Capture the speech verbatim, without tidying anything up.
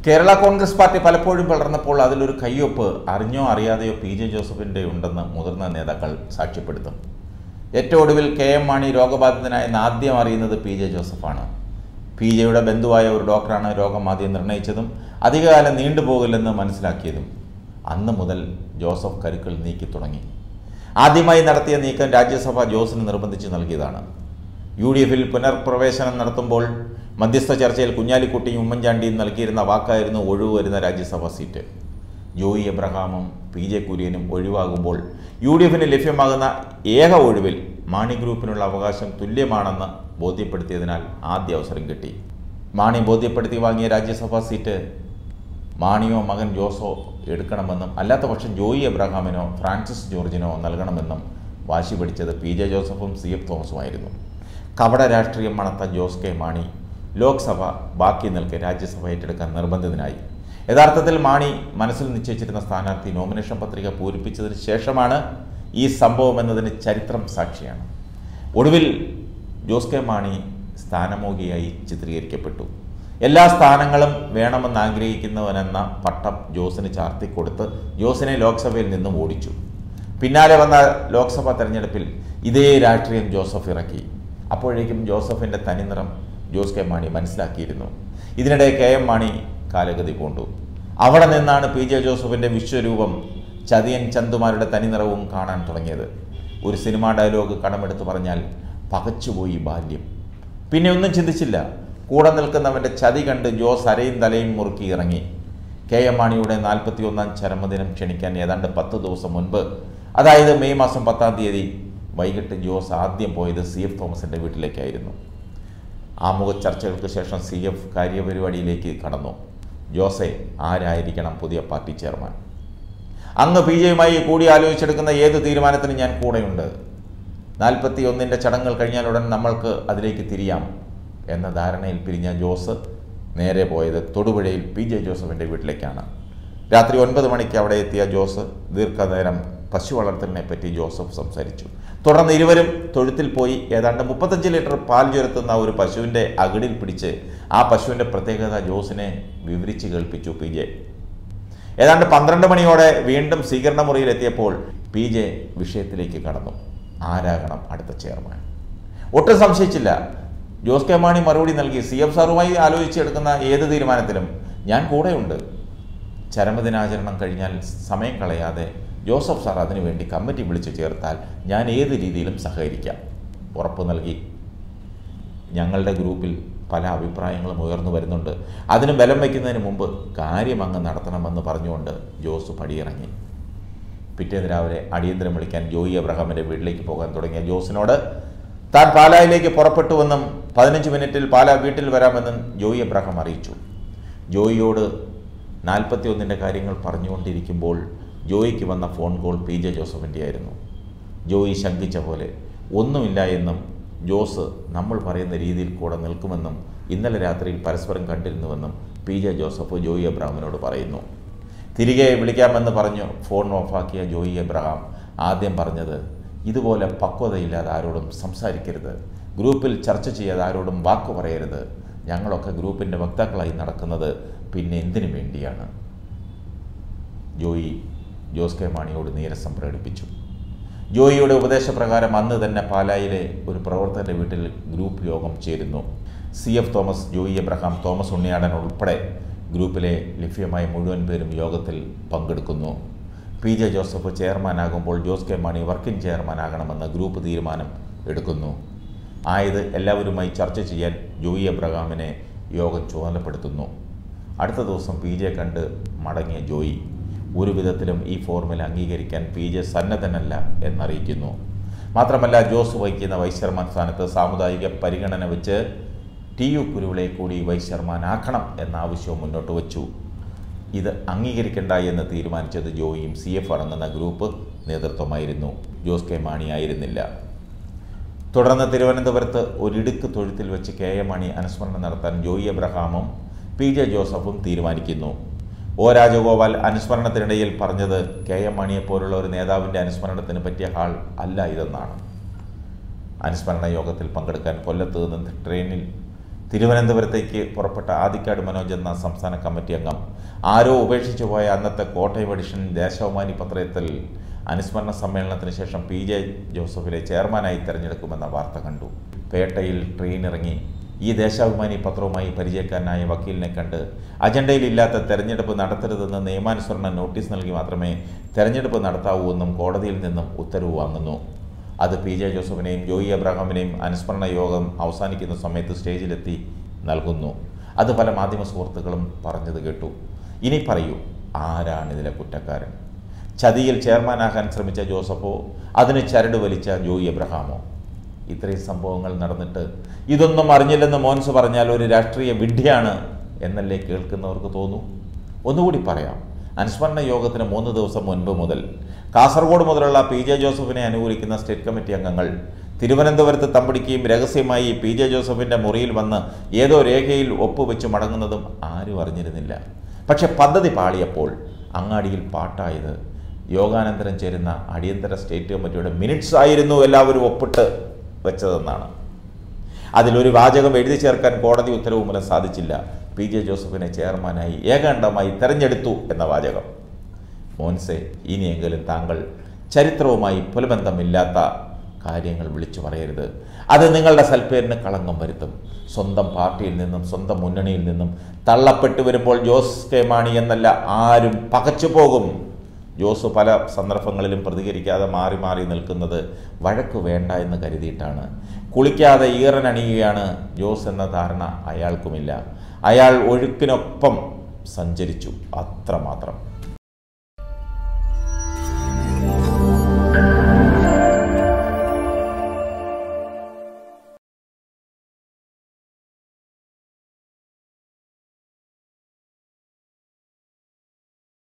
Kerala Congress party പലപ്പോഴും വളർന്നപ്പോൾ അതിലൊരു കയ്യൊപ്പ് അറിഞ്ഞോ അറിയാതെയോ പി ജെ ജോസഫിൻ്റെ ഉണ്ടെന്ന് മുതിർന്ന നേതാക്കൾ സാക്ഷ്യപ്പെടുത്തും. ഏറ്റവും ഒടുവിൽ കെ എം മാണി രോഗബാധിതനായെന്ന് ആദ്യം അറിയുന്നത് പി ജെ ജോസഫാണ്. പി ജെയുടെ ബന്ധുവായ ഒരു ഡോക്ടറാണ് രോഗം ആദ്യം നിർണയിച്ചതും അധികകാലം നീണ്ടുപോകില്ലെന്ന് മനസ്സിലാക്കിയതും. അന്ന് മുതൽ ജോസഫ് കരുക്കൾ നീക്കി തുടങ്ങി. ആദ്യമായി നടത്തിയ നീക്കം രാജ്യസഭ ജോസിന് നിർബന്ധിച്ച് നൽകിയതാണ്. യു ഡി എഫിൽ പുനർപ്രവേശനം നടത്തുമ്പോൾ മധ്യസ്ഥ ചർച്ചയിൽ കുഞ്ഞാലിക്കുട്ടിയും ഉമ്മൻചാണ്ടിയും നൽകിയിരുന്ന വാക്കായിരുന്നു ഒഴിവ് വരുന്ന രാജ്യസഭാ സീറ്റ്. ജോയി എബ്രഹാമും പി ജെ കുര്യനും ഒഴിവാകുമ്പോൾ യു ഡി എഫിന് ലഭ്യമാകുന്ന ഏക ഒഴിവിൽ മാണി ഗ്രൂപ്പിനുള്ള അവകാശം തുല്യമാണെന്ന് ബോധ്യപ്പെടുത്തിയതിനാൽ ആദ്യ അവസരം കിട്ടി. മാണി ബോധ്യപ്പെടുത്തി വാങ്ങിയ രാജ്യസഭാ സീറ്റ് മാണിയോ മകൻ ജോസോ എടുക്കണമെന്നും അല്ലാത്ത പക്ഷം ജോയി എബ്രഹാമിനോ ഫ്രാൻസിസ് ജോർജിനോ നൽകണമെന്നും വാശി പിടിച്ചത് പി ജെ ജോസഫും സി എഫ് തോമസുമായിരുന്നു. കപട രാഷ്ട്രീയം മണത്ത ജോസ് കെ മാണി ലോക്സഭ ബാക്കി നിൽക്കെ രാജ്യസഭ ഏറ്റെടുക്കാൻ നിർബന്ധിതനായി. യഥാർത്ഥത്തിൽ മാണി മനസ്സിൽ നിശ്ചയിച്ചിരുന്ന സ്ഥാനാർത്ഥി നോമിനേഷൻ പത്രിക പൂരിപ്പിച്ചതിന് ശേഷമാണ് ഈ സംഭവം എന്നതിന് ചരിത്രം സാക്ഷിയാണ്. ഒടുവിൽ ജോസ് കെ മാണി സ്ഥാനമോഹിയായി ചിത്രീകരിക്കപ്പെട്ടു. എല്ലാ സ്ഥാനങ്ങളും വേണമെന്ന് ആഗ്രഹിക്കുന്നവനെന്ന പട്ടം ജോസിന് ചാർത്തിക്കൊടുത്ത് ജോസിനെ ലോക്സഭയിൽ നിന്നും ഓടിച്ചു. പിന്നാലെ വന്ന ലോക്സഭാ തെരഞ്ഞെടുപ്പിൽ ഇതേ രാഷ്ട്രീയം ജോസഫ് ഇറക്കി. അപ്പോഴേക്കും ജോസഫിൻ്റെ തനിനിറം ജോസ് കെ മാണി മനസ്സിലാക്കിയിരുന്നു. ഇതിനിടെ കെ എം മാണി കാലഗതി കൊണ്ടു. അവിടെ നിന്നാണ് പി ജെ ജോസഫിൻ്റെ വിശ്വരൂപം ചതിയൻ ചന്തുമാരുടെ തനിനിറവും കാണാൻ തുടങ്ങിയത്. ഒരു സിനിമാ ഡയലോഗ് കടമെടുത്ത് പറഞ്ഞാൽ പകച്ചുപോയി ബാല്യം. പിന്നെ ഒന്നും ചിന്തിച്ചില്ല. കൂടെ നിൽക്കുന്നവൻ്റെ ചതി കണ്ട് ജോസ് അരയും തലയും മുറുക്കി ഇറങ്ങി. കെ എം മാണിയുടെ നാൽപ്പത്തി ഒന്നാം ചരമദിനം ക്ഷണിക്കാൻ ഏതാണ്ട് പത്ത് ദിവസം മുൻപ്, അതായത് മെയ് മാസം പത്താം തീയതി വൈകിട്ട് ജോസ് ആദ്യം പോയത് സി എഫ് തോമസിൻ്റെ വീട്ടിലേക്കായിരുന്നു. ആമുഖ ചർച്ചകൾക്ക് ശേഷം സി എഫ് കാര്യപരിപാടിയിലേക്ക് കടന്നു. ജോസെ, ആരായിരിക്കണം പുതിയ പാർട്ടി ചെയർമാൻ? അങ്ങ് പി ജെയുമായി കൂടി ആലോചിച്ചെടുക്കുന്ന ഏത് തീരുമാനത്തിനും ഞാൻ കൂടെയുണ്ട്. നാൽപ്പത്തി ഒന്നിൻ്റെ ചടങ്ങുകൾ കഴിഞ്ഞാലുടൻ നമ്മൾക്ക് അതിലേക്ക് തിരിയാം എന്ന ധാരണയിൽ പിരിഞ്ഞ ജോസ് നേരെ പോയത് തൊടുപുഴയിൽ പി ജെ ജോസഫിൻ്റെ വീട്ടിലേക്കാണ്. രാത്രി ഒൻപത് മണിക്ക് അവിടെ എത്തിയ ജോസ് ദീർഘനേരം പശു വളർത്തലിനെ പറ്റി ജോസഫ് സംസാരിച്ചു. തുടർന്ന് ഇരുവരും തൊഴുത്തിൽ പോയി ഏതാണ്ട് മുപ്പത്തഞ്ച് ലിറ്റർ പാൽ ചുരത്തുന്ന ഒരു പശുവിൻ്റെ അകിടിൽ പിടിച്ച് ആ പശുവിൻ്റെ പ്രത്യേകത ജോസിനെ വിവരിച്ച് കേൾപ്പിച്ചു പി ജെ. ഏതാണ്ട് പന്ത്രണ്ട് മണിയോടെ വീണ്ടും സ്വീകരണ മുറിയിലെത്തിയപ്പോൾ പി ജെ വിഷയത്തിലേക്ക് കടന്നു. ആരാകണം അടുത്ത ചെയർമാൻ? ഒട്ടും സംശയിച്ചില്ല. ജോസ് കെ മാണി മറുപടി നൽകി, സി എഫ് സാറുമായി ആലോചിച്ചെടുക്കുന്ന ഏത് തീരുമാനത്തിലും ഞാൻ കൂടെയുണ്ട്. ചരമദിനാചരണം കഴിഞ്ഞാൽ സമയം കളയാതെ ജോസഫ് സാർ അതിനുവേണ്ടി കമ്മിറ്റി വിളിച്ചു ചേർത്താൽ ഞാൻ ഏത് രീതിയിലും സഹകരിക്കാം. ഉറപ്പ് നൽകി. ഞങ്ങളുടെ ഗ്രൂപ്പിൽ പല അഭിപ്രായങ്ങളും ഉയർന്നു വരുന്നുണ്ട്. അതിന് ബലം വയ്ക്കുന്നതിന് മുമ്പ് കാര്യം അങ്ങ് നടത്തണമെന്ന് പറഞ്ഞുകൊണ്ട് ജോസ് പടിയിറങ്ങി. പിറ്റേന്ന് രാവിലെ അടിയന്തരം വിളിക്കാൻ ജോയി എബ്രഹാമിൻ്റെ വീട്ടിലേക്ക് പോകാൻ തുടങ്ങിയ ജോസിനോട് താൻ പാലായിലേക്ക് പുറപ്പെട്ടുവെന്നും പതിനഞ്ച് മിനിറ്റിൽ പാലാ വീട്ടിൽ വരാമെന്നും ജോയി എബ്രഹാം അറിയിച്ചു. ജോയിയോട് നാൽപ്പത്തി ഒന്നിൻ്റെ കാര്യങ്ങൾ പറഞ്ഞുകൊണ്ടിരിക്കുമ്പോൾ ജോയിക്ക് വന്ന ഫോൺ കോൾ പി ജെ ജോസഫിൻ്റെ ആയിരുന്നു. ജോയി ശങ്കിച്ച പോലെ ഒന്നുമില്ല എന്നും ജോസ് നമ്മൾ പറയുന്ന രീതിയിൽ കൂടെ നിൽക്കുമെന്നും ഇന്നലെ രാത്രിയിൽ പരസ്പരം കണ്ടിരുന്നുവെന്നും പി ജെ ജോസഫ് ജോയി എബ്രഹാമിനോട് പറയുന്നു. തിരികെ വിളിക്കാമെന്ന് പറഞ്ഞു ഫോൺ ഓഫാക്കിയ ജോയി എബ്രഹാം ആദ്യം പറഞ്ഞത്, ഇതുപോലെ പക്വതയില്ലാതെ ആരോടും സംസാരിക്കരുത്, ഗ്രൂപ്പിൽ ചർച്ച ചെയ്യാതെ ആരോടും വാക്കു പറയരുത്, ഞങ്ങളൊക്കെ ഗ്രൂപ്പിൻ്റെ വക്താക്കളായി നടക്കുന്നത് പിന്നെ എന്തിനു വേണ്ടിയാണ്? ജോയി ജോസ് കെ മാണിയോട് നീരസം പ്രകടിപ്പിച്ചു. ജോയിയുടെ ഉപദേശപ്രകാരം അന്ന് തന്നെ പാലായിലെ ഒരു പ്രവർത്തകൻ്റെ വീട്ടിൽ ഗ്രൂപ്പ് യോഗം ചേരുന്നു. സി എഫ് തോമസ്, ജോയി എബ്രഹാം, തോമസ് ഉണ്ണിയാടൻ ഉൾപ്പെടെ ഗ്രൂപ്പിലെ ലഭ്യമായ മുഴുവൻ പേരും യോഗത്തിൽ പങ്കെടുക്കുന്നു. പി ജെ ജോസഫ് ചെയർമാനാകുമ്പോൾ ജോസ് കെ മാണി വർക്കിംഗ് ചെയർമാനാകണമെന്ന് ഗ്രൂപ്പ് തീരുമാനം എടുക്കുന്നു. ആയത് എല്ലാവരുമായി ചർച്ച ചെയ്യാൻ ജോയി എബ്രഹാമിനെ യോഗം ചുമതലപ്പെടുത്തുന്നു. അടുത്ത ദിവസം പി ജെ കണ്ട് മടങ്ങിയ ജോയി ഒരു വിധത്തിലും ഈ ഫോർമുല അംഗീകരിക്കാൻ പി ജെ സന്നദ്ധനല്ല എന്നറിയിക്കുന്നു. മാത്രമല്ല ജോസ് വഹിക്കുന്ന വൈസ് ചെയർമാൻ സ്ഥാനത്ത് സാമുദായിക പരിഗണന വെച്ച് ടി യു കുരുവിളെ കൂടി വൈസ് ചെയർമാനാക്കണം എന്ന ആവശ്യവും മുന്നോട്ട് വച്ചു. ഇത് അംഗീകരിക്കേണ്ട എന്ന് തീരുമാനിച്ചത് ജോയിയും സി എഫ് അടങ്ങുന്ന ഗ്രൂപ്പ് നേതൃത്വമായിരുന്നു, ജോസ് കെ മാണി ആയിരുന്നില്ല. തുടർന്ന് തിരുവനന്തപുരത്ത് ഒരിടുക്ക് തൊഴുത്തിൽ വെച്ച് കെ എം മാണി അനുസ്മരണം നടത്താൻ ജോയി എബ്രഹാമും പി ജെ ജോസഫും തീരുമാനിക്കുന്നു. ഒ രാജഗോപാൽ അനുസ്മരണത്തിനിടയിൽ പറഞ്ഞത് കെ എം മാണിയെപ്പോലുള്ള ഒരു നേതാവിൻ്റെ അനുസ്മരണത്തിന് പറ്റിയ ഹാൾ അല്ല ഇതെന്നാണ്. അനുസ്മരണ യോഗത്തിൽ പങ്കെടുക്കാൻ കൊല്ലത്ത് നിന്ന് ട്രെയിനിൽ തിരുവനന്തപുരത്തേക്ക് പുറപ്പെട്ട ആദിക്കാട് മനോജ് എന്ന സംസ്ഥാന കമ്മിറ്റി അംഗം ആരോ ഉപേക്ഷിച്ചു പോയ അന്നത്തെ കോട്ടയം എഡിഷൻ ദേശാഭിമാനി പത്രത്തിൽ അനുസ്മരണ സമ്മേളനത്തിന് ശേഷം പി ജെ ജോസഫിനെ ചെയർമാനായി തിരഞ്ഞെടുക്കുമെന്ന വാർത്ത കണ്ടു. പേട്ടയിൽ ട്രെയിൻ ഇറങ്ങി ഈ ദേശാഭിമാനി പത്രവുമായി പരിചയക്കാരനായ വക്കീലിനെ കണ്ട് അജണ്ടയിലില്ലാത്ത തെരഞ്ഞെടുപ്പ് നടത്തരുതെന്ന് നിയമാനുസരണ നോട്ടീസ് നൽകി മാത്രമേ തെരഞ്ഞെടുപ്പ് നടത്താവൂ എന്നും കോടതിയിൽ നിന്നും ഉത്തരവ് വാങ്ങുന്നു. അത് പി ജെ ജോസഫിനെയും ജോയി എബ്രഹാമിനെയും അനുസ്മരണ യോഗം അവസാനിക്കുന്ന സമയത്ത് സ്റ്റേജിലെത്തി നൽകുന്നു. അത് പല മാധ്യമ സുഹൃത്തുക്കളും പറഞ്ഞത് കേട്ടു. ഇനി പറയൂ, ആരാണിതിലെ കുറ്റക്കാരൻ? ചതിയിൽ ചെയർമാനാകാൻ ശ്രമിച്ച ജോസഫോ അതിന് ചരട് വലിച്ച ജോയി എബ്രഹാമോ? ഇത്രയും സംഭവങ്ങൾ നടന്നിട്ട് ഇതൊന്നും അറിഞ്ഞില്ലെന്ന് മോൻസ് പറഞ്ഞാൽ ഒരു രാഷ്ട്രീയ വിഡ്ഢിയാണ് എന്നല്ലേ കേൾക്കുന്നവർക്ക് തോന്നൂ. ഒന്നുകൂടി പറയാം. അനുസ്മരണ യോഗത്തിന് മൂന്ന് ദിവസം മുൻപ് മുതൽ കാസർഗോഡ് മുതലുള്ള പി ജെ ജോസഫിനെ അനുകൂലിക്കുന്ന സ്റ്റേറ്റ് കമ്മിറ്റി അംഗങ്ങൾ തിരുവനന്തപുരത്ത് തമ്പടിക്കുകയും രഹസ്യമായി പി ജെ ജോസഫിൻ്റെ മുറിയിൽ വന്ന് ഏതോ രേഖയിൽ ഒപ്പുവെച്ച് മടങ്ങുന്നതും ആരും അറിഞ്ഞിരുന്നില്ല. പക്ഷെ പദ്ധതി പാളിയപ്പോൾ അങ്ങാടിയിൽ പാട്ടായത് യോഗാനന്തരം ചേരുന്ന അടിയന്തര സ്റ്റേറ്റ് കമ്മിറ്റിയുടെ മിനിറ്റ്സ് ആയിരുന്നു എല്ലാവരും ഒപ്പിട്ട് വെച്ചതെന്നാണ്. അതിലൊരു വാചകം എഴുതി ചേർക്കാൻ കോടതി ഉത്തരവ് മൂലം സാധിച്ചില്ല. പി ജെ ജോസഫിനെ ചെയർമാനായി ഏകാണ്ടമായി തെരഞ്ഞെടുത്തു എന്ന വാചകം. മോൻസെ, ഇനിയെങ്കിലും താങ്കൾ ചരിത്രവുമായി പുലബന്ധമില്ലാത്ത കാര്യങ്ങൾ വിളിച്ചു പറയരുത്. അത് നിങ്ങളുടെ സൽപ്പേരിന് കളങ്കം വരുത്തും. സ്വന്തം പാർട്ടിയിൽ നിന്നും സ്വന്തം മുന്നണിയിൽ നിന്നും തള്ളപ്പെട്ടു വരുമ്പോൾ ജോസ് കെ മാണി എന്നല്ല ആരും പകച്ചു പോകും. ജോസ് പല സന്ദർഭങ്ങളിലും പ്രതികരിക്കാതെ മാറി മാറി നിൽക്കുന്നത് വഴക്ക് വേണ്ട എന്ന് കരുതിയിട്ടാണ്. കുളിക്കാതെ ഈറനണിയുകയാണ് ജോസ് എന്ന ധാരണ അയാൾക്കുമില്ല. അയാൾ ഒഴുക്കിനൊപ്പം സഞ്ചരിച്ചു, അത്രമാത്രം.